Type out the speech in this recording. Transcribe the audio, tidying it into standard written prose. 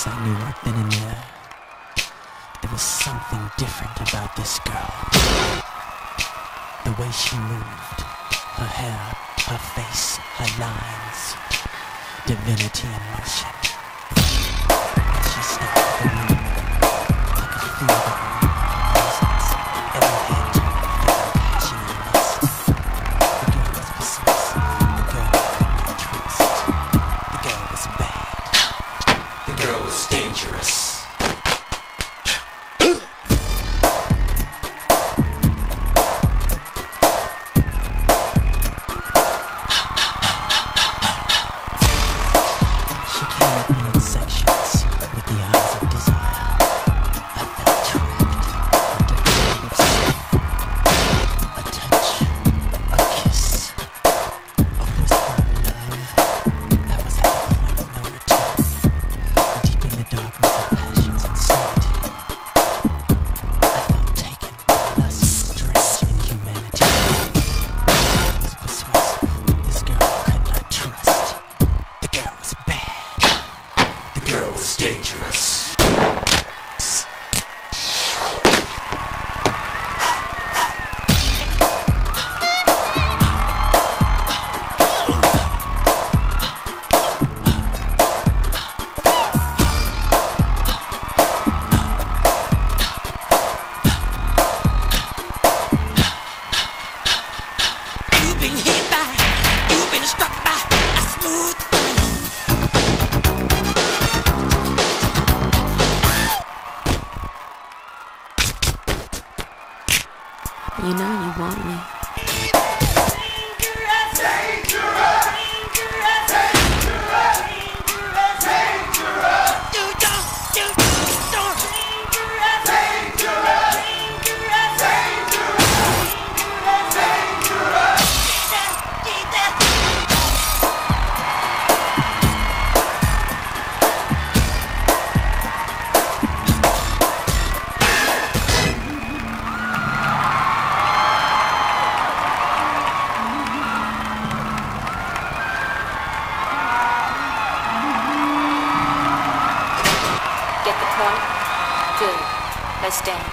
Yes, I knew right then and there. There was something different about this girl. The way she moved, her hair, her face, her lines, divinity in motion. As she stepped in the room, I could feel her presence. Every head turned, she lust. The girl was precise. The girl I could trust. The girl was bad. The girl was dangerous. You know you want me. Get the point? Good. Let's dance.